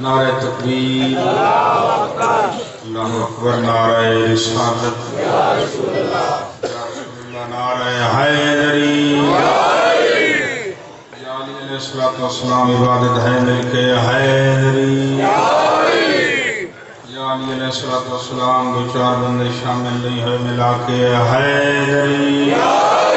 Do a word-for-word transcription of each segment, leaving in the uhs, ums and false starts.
نعرہ تکبیر اللہ اکبر نعرہ رسالت یا رسول اللہ نعرہ حیدری یا علی علیہ السلام عبادت ہے ملکے حیدری یا علی علیہ السلام دو چار بندے شامل نہیں ہے ملا کے حیدری یا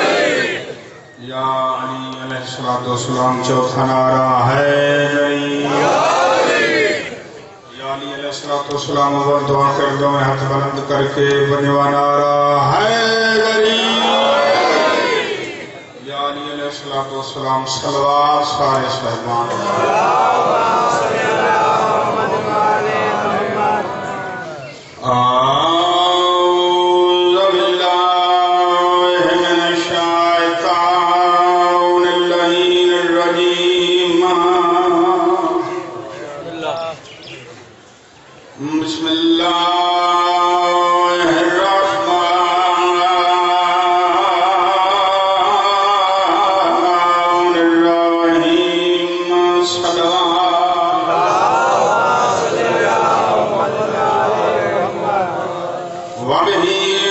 علی علیہ السلام چوتھا نعرہ حیدری یا علی علیہ السلام اور دعا کر دو میں ہاتھ بلند کر کے بنوا نعرہ حیدری یا علی علیہ السلام صلوات سارے صاحبان اعوذ باللہ من الشیطان اللعین الرجیم بسم اللہ الرحمن الرحیم وَبِهِ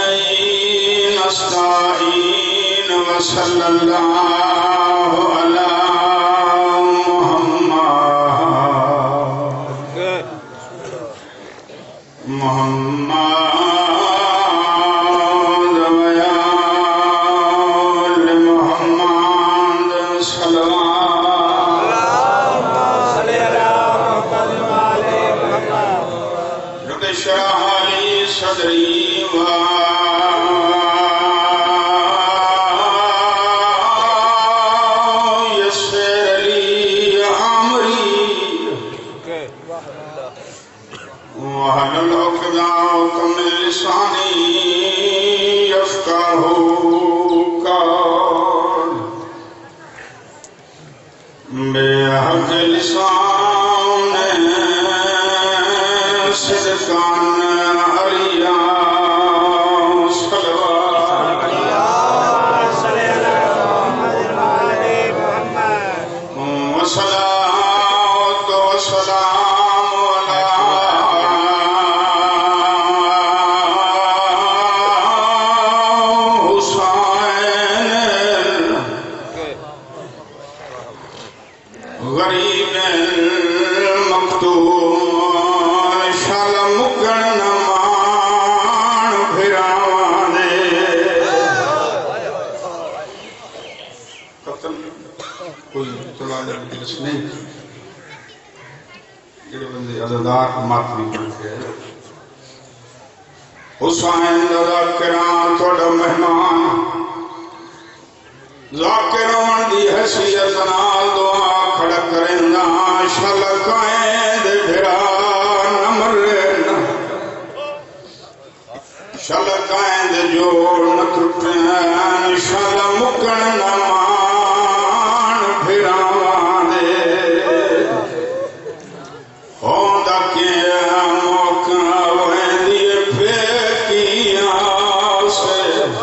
نَسْتَعِينُ وَصَلَّى اللَّهُ عَلَى مُحَمَّدٍ محمد وآل محمد صلوات رب اشرح لي صدري ويسر لي أمري واحلل عقدة من لساني يفقهوا قولي بحق لسان صدقا عليا صلوات وصلاة وسلام على حسين غریب مکتوم شال مکن نمان پھراوانے قتل کوئی طلال مجلس نہیں جڑے بندے عزدار ماتمی بنتے ہیں حسین ذاکران توڑا مہمان ذاکران دی حیثیت نال دعا کھڑا کرنا شلکائیں دے بھرا نمرن شلکائیں دے جوڑ نترپین شل مکن نمان بھراوان دے ہوندہ کیا موقع ویندی پھیکیاں سے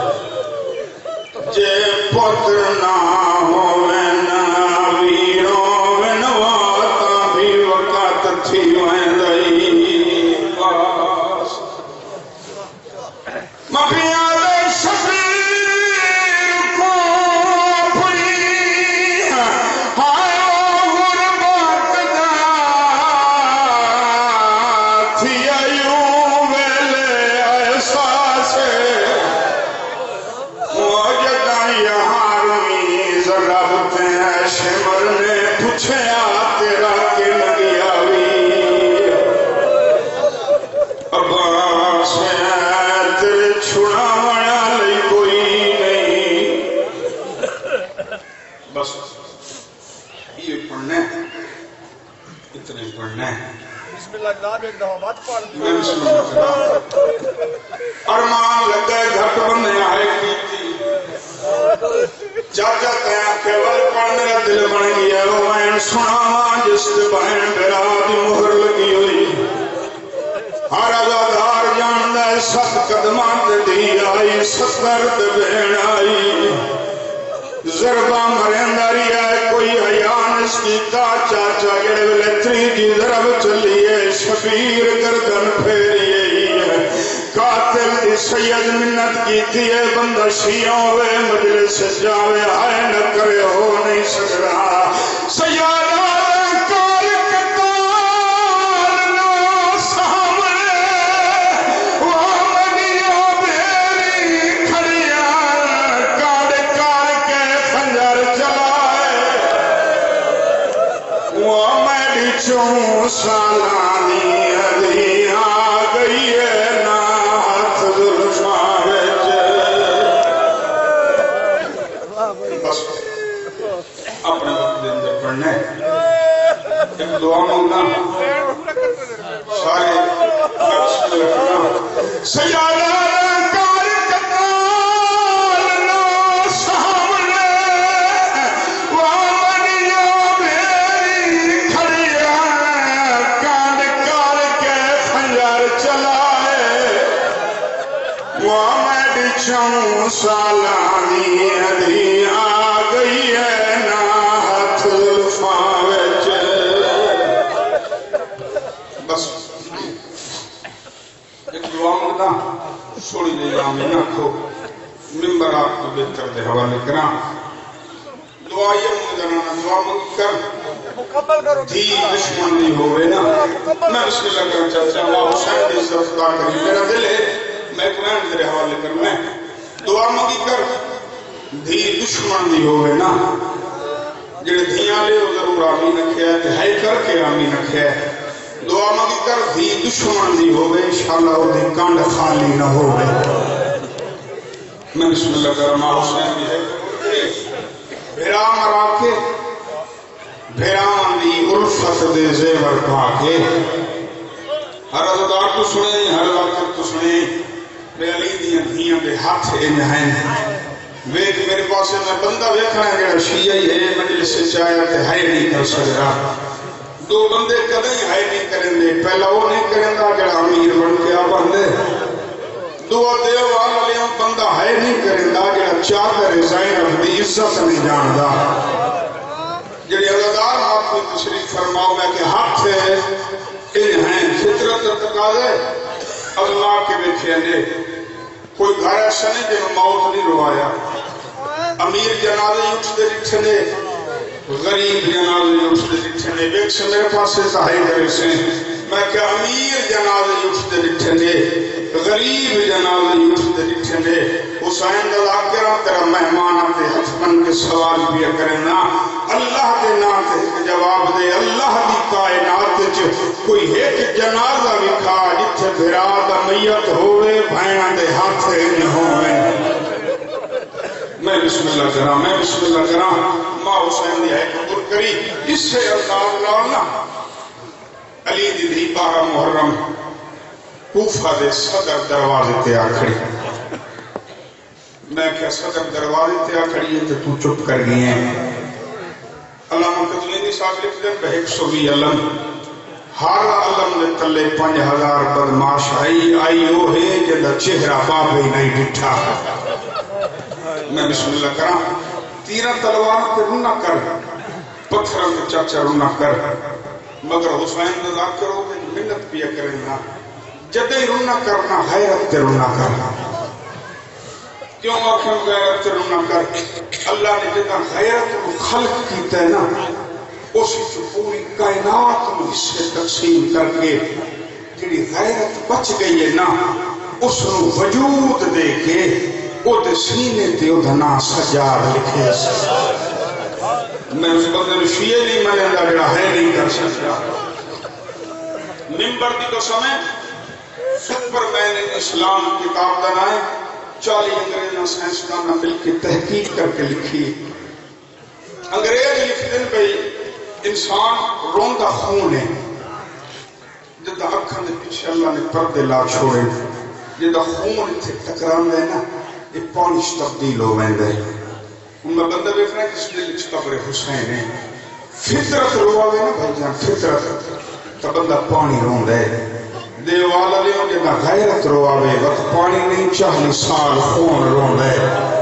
جے پتر نہ ہوئن ویروں ونواتا بھی وقت تھی ویندئی باس مفیاں دے شفیر کو پڑی ہائے غربت دا تھی ایوں ویلے احساس شمر نے پوچھیا تیرا کہ لگی آوی عباس تیرے چھڑا وایا لئی کوئی نہیں بس یہ پڑھنا ہے اتنے پڑھنا ہے بسم اللہ نام ایک دفعہ بات پڑھ ارمان لگے گھٹ بندے آئے کی تھی چاچا تیاں کیول پڑھنے کا دل بن گیا وہ وین سناواں جس تے بہن برا دی مہر لگی ہوئی ہر عزادار جاندہ ست قدمان تے دی آئی ستر تے بہن آئی ضربہ مرنداری ہے کوئی حیان اس کی تا چاچا جڑے ویلے تری دی ضرب چ شفیر گردن پھیری ہے قاتل دی سید منت کی تیے بندہ شیعہ ہوئے مجلس جاوے آئے نہ کرے ہو نہیں سکتا سیادہ کار کتال نو سامنے وہ منیوں بیری کھڑیا کاڑ کار کے خنجر چلائے وہ میری چون سالانی علی آ گئی ہے نات ظلفاوچ بس اپنے وقت دے اندر پڑھنا ہے ایک دعا مانگنا سارے نقش لکھنا سیادہ کار کتال نو سامنے وہ منیوں بیری کھڑیا کاڑ کار کے خنجر چلائے وہ میری چون سالانی علی آ گئی ہے نات ظلفاوچ بس ایک دعا مانگنا سوڑی دے آمین آنکھو ممبر آپ کو بہتر دے حوالے کرنا دعا یہ مانگنا دعا مانگ کر دھی دشمن نہیں ہوئے نا میں بسم اللہ کرنا چاہتا ہوں اللہ حسین دی صرفدار کری میرا دل ہے میں قرآن تیرے حوالے کرنا ہے دعا مانگی کر دھی دشمن نہیں ہوئے نا جڑے دھیاں لے وہ ضرور آمین رکھے ہے ہے کر کے آمین رکھے ہے دعا مانگی کر دھی دشمن نہیں ہوئے انشاءاللہ وہ دھی کانڈ خالی نہ ہوئے میں بسم اللہ کرنا حسین بھی ہے بھیرا مرا کے بھیران دی عرفت دے زیور پا کے ہر عزدار کو سنے ہر واقع کو سنے بے علی دیاں دھیاں دے ہاتھ انج ہیں ویک میرے پاس میں بندہ ویکھنا ہے کہ شیعہ ہی ہے مجلس سے چاہیا کہ ہے نہیں کر سکتا دو بندے کدیں ہے نہیں کریں دے پہلا وہ نہیں کریں دا کہ امیر بن کے آ بندے دو دیوال علیہم بندہ ہے نہیں کریں دا کہ چادر زینب دی عزت نہیں جان دا جڑی عزدار آپ کو تشریف فرماؤ میں کہ ہاتھ ہے ان ہیں فطرت تقاضے اللہ کے بیٹھے کوئی گھر ایسا نہیں جنہوں موت نہیں روایا امیر جنازے اٹھتے لکھنے غریب جنازے اٹھتے لکھنے ایک سے میرے پاس سے ظاہر کرے سے میں کہ امیر جنازے اٹھتے لکھنے غریب جنازے اٹھتے لکھنے حسین دا کرام تیرا مہمان اپنے حتمن کے سوال بھی کرنا اللہ دے نام تے جواب دے اللہ دی کائنات جو کوئی ایک جنازہ لکھا جتھے بھرا دا میت ہوئے بھائنہ دے ہاتھ نہ ہوئے میں بسم اللہ کرام میں بسم اللہ کرام ماں حسین دی ہے قبول کری اس سے اللہ لانا علی دی دی بارہ محرم کوفہ دے صدر دروازے تے آکھڑی میں کیا صدر دروازے تے آکھڑی ہے تو تو چپ کر گئی ہیں علامہ قتلینی صاحب لکھ دیں کہ ایک سو بھی علم ہر علم نے تلے پنج ہزار بدماش آئی آئی وہ ہے جدہ چہرہ بابے نہیں ڈٹھا میں بسم اللہ کرام تیرہ تلوار کے رونا کر پتھروں کے چاچا رونا کر مگر حسین نظار کرو کہ منت پیا کریں نا جدے رونا کرنا حیرت تے رونا کرنا کیوں آنکھیں غیرت تے رونا کر اللہ نے جدہ غیرت کو خلق کیتا ہے نا اسی جو پوری کائنات میں حصے تقسیم کر کے جڑی غیرت بچ گئی ہے نا اس نو وجود دے کے او دے سینے تے او دھنا سجار لکھے میں اس بندے نے شیعہ نہیں منے دا جڑا ہے نہیں کر سکتا ممبر دی تو سمیں سپر مین اسلام کتاب دنائے چالی انگریزاں سائنسدانہ مل کے تحقیق کر کے لکھی انگریز لکھ دن پہ انسان روندہ خون ہے جدہ اکھاں دے پیچھے اللہ نے پردے لا چھوڑے جدہ خون اتھے ٹکران دے نا یہ پانچ تبدیل ہو ویندے ان میں بندہ بیٹھنا ہے کس دل اچھ قبر حسین ہے فطرت رواوے نا بھائی جان فطرت تا بندہ پانی رون دے دیوال علیہ ہوں جدہ غیرت رواوے وقت پانی نہیں چاہلی سال خون رون دے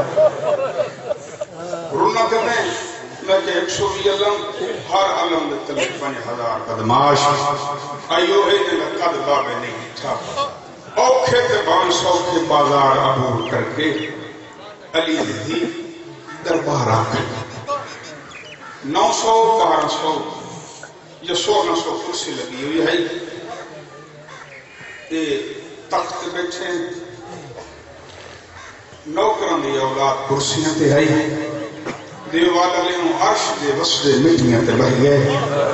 رونا کہتے ہیں میں کہ ایک سو بھی علم ہر علم دے تلے پانچ ہزار قدماش آئیو ہے جنہ قد بابے نہیں تھا اوکھے تے بان سوکھے بازار عبور کر کے علی دی دربار آکر نو سو بارہ سو یا سولہ سو کرسی لگی ہوئی ہے یہ تخت بیٹھے نوکران دی اولاد کرسیاں تے ہے دیوال علیہم عرش دے وسدے مٹیاں تے بہ گئے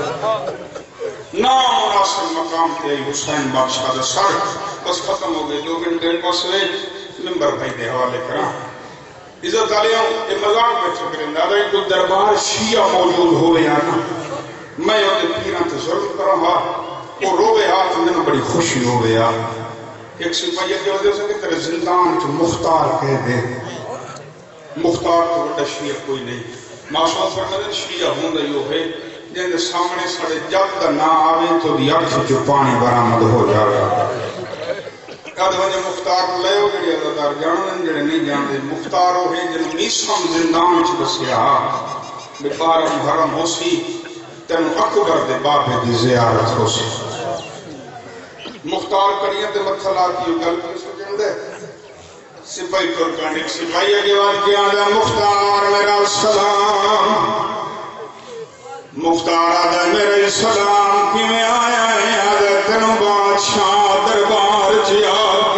نام مناسب مقام تے حسین بادشاہ دا سر بس ختم ہو گئے دو گھنٹے پاس ہوئے ممبر بھائی دے حوالے کرا عزت علیہم یہ مذاق میں چکریں دادا ایک دربار شیعہ موجود ہوئے آنا میں یہ پیران تے ضرور کرا ہا وہ روے ہاتھ میں بڑی خوشی ہوئے آ ایک سپاہی کے وجہ سے کہ تیرے زندان جو مختار کہہ دے مختار تو بڑا شیعہ کوئی نہیں معصوم فرمائے شیعہ ہوں گا یہ ہے جن سامنے سڑے جب دا نہ آویں تو دی اکھ جو پانی برآمد ہو جا رہا کد وجہ مختار لے ہو جڑی عزادار جانن جڑے نہیں جاندے مختار ہو ہے جن میسم زندان چ دسیا بے بار محرم ہو سی تین اکبر دے بابے دی زیارت ہو سی مختار کریاں تے متھلا کی گل کی سجن دے سپاہی ترکان ایک سپاہی کے بعد کیا آدھا مختار میرا سلام مختار آدھا میرے سلام کی میں آیا ہے آدھا تنو بادشاہ دربار جیا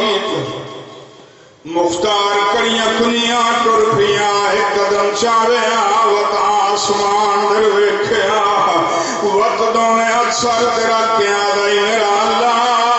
گیت مختار کریاں کنیاں ٹرپیاں ایک قدم چاوے آوت آسمان در ویکھیا وقتوں میں اکثر تیرا کیا دائی میرا اللہ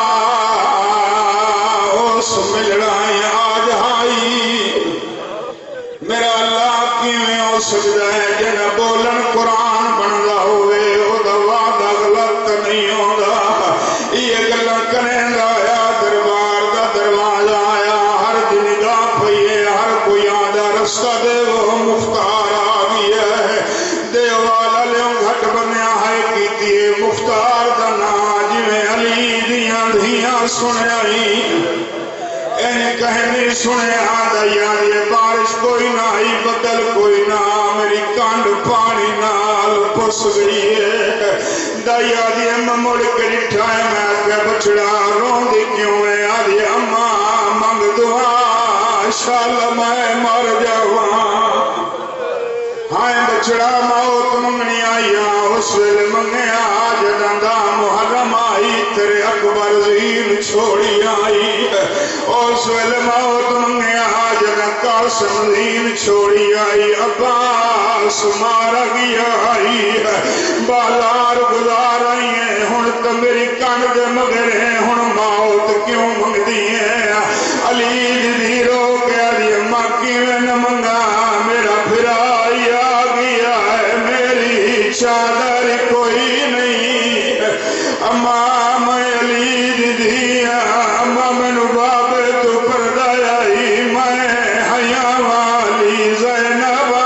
اس ملڑائی آج آئی میرا اللہ کی میں او سجدہ ہے جن بولن قرآن بندا ہوئے او دوادہ غلط نہیں ہوگا یہ گلہ کریں لایا دربار دا دروازہ آیا ہر دن گا پھئیے ہر کوئی آدھا رستہ دے وہ مختار آگیا ہے دیوال علیوں گھٹ بنیا ہے کی دیئے مختار دا ناج میں علی دیاں دھیاں سنے آئی این کہنی سنے آدھا یاد یہ بارش کوئی نہ ہی بدل کوئی نہ میری کانڈ پانی نال پس گئی ہے دا یاد یہ ممڑ کے لٹھائے میں آگے بچڑا رون دی کیوں ہے آدھی اماں منگ دعا شال میں مر جاواں ہائیں بچڑا موت منگنی آئی اس ویل منگے آج دندہ محرم آئی تیرے اکبر زین چھوڑی آئی اس ویل موت منگے آج دندہ قاسم زین چھوڑی آئی عباس مارا گیا آئی بالار گزار آئی ہیں ہن تو میری کانڈ مگر ہیں ہن موت کیوں منگ دی ہے علی دی رو کے علی اماں کی میں نہ منگا میرا پھرائی آ گیا ہے میری چادر کوئی نہیں اماں میں علی دی دیا اماں میں نباب تو پردہ آئی میں حیاء والی زینبہ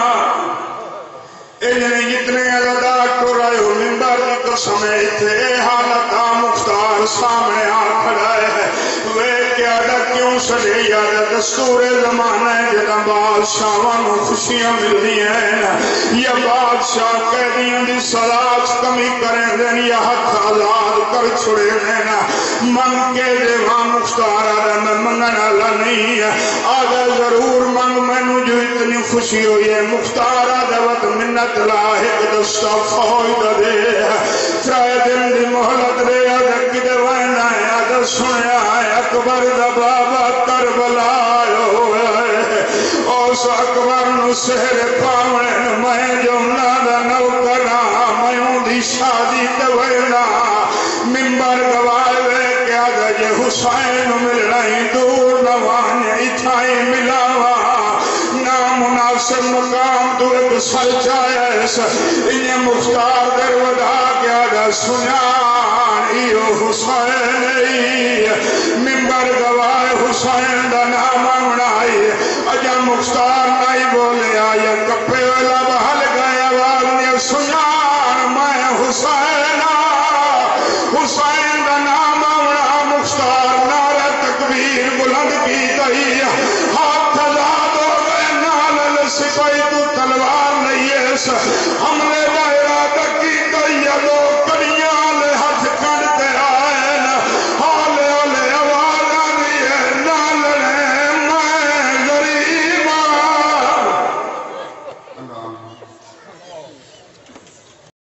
انہیں جتنے عددہ کو رہے ہو ممبر کی قسم تھے حالتہ مختار سامنے آ کھڑائے ہے وہ کیا دا کیوں سجے یاد دستور زمانہ ہے جدا بادشاہوں خوشیاں مل دی ہیں یا بادشاہ قیدیاں دی سلاج کمی کریں دیں یا حق آزاد کر چھڑے دینا منگ کے دیوان مختار آدھا میں منگنا نہیں ہے آدھا ضرور منگ میں نو جو اتنی خوشی ہوئی ہے مختار آدھا وقت منت لاحق دستا فوائدہ دے ترائے دن دی محلت دے آدھا کی دوائنا ہے آدھا سنیا ہے اکبر دا بابا کربلا ہوئے اس اکبر نو سہر پاونے میں جملہ دا نوکرا میں دی شادی دوائنا ممبر گوائے کیا دا جے حسین ملنائی دور نوانے اتھائی ملاوا نامناسب مقام تو ایک سل چاہیس انہیں مختار در ودا کیا دا سنیان ایو حسین ای ممبر گواہ حسین دا نام منائی اجا مختار نہیں بولے آیا کب